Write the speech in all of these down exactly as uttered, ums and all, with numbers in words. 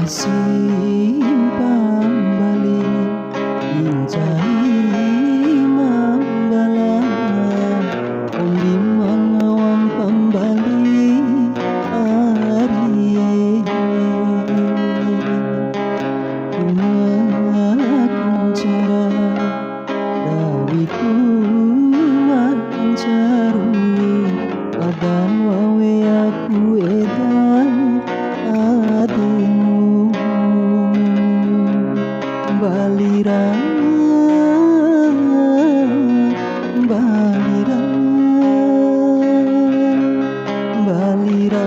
simpang balik incai manggalang om limang awam pembali ari kumakan cara dawiku makan caru padan wawe aku edan ademu balira balira balira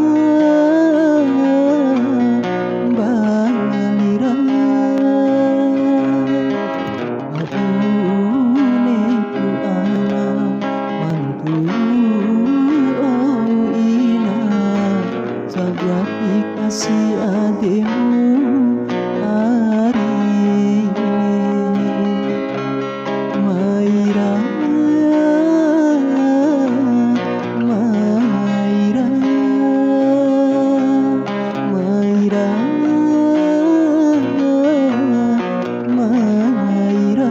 balira adune ku ana mantu oh ina sagrati kasih ademu ari Maira Maira Maira Maira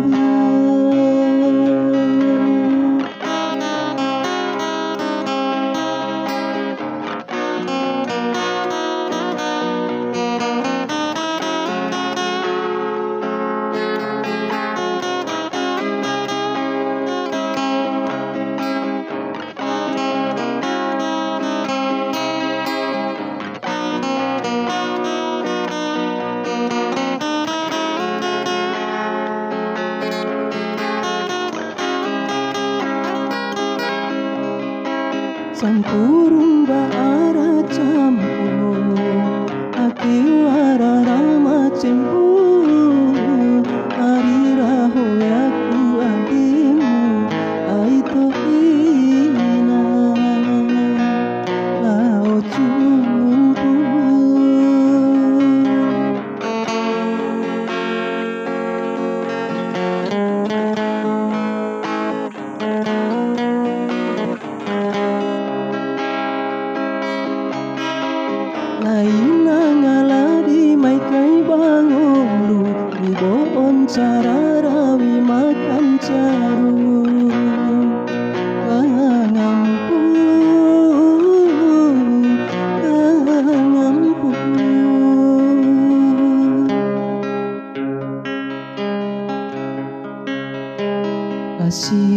Sampurung baara campur aki wara rama cembu ari rahoyaku adimu aito ina lao cumpu Laina ngaladi mai kai bangulu Riboon cara rawi makan caru Kangampu Kangampu Kasih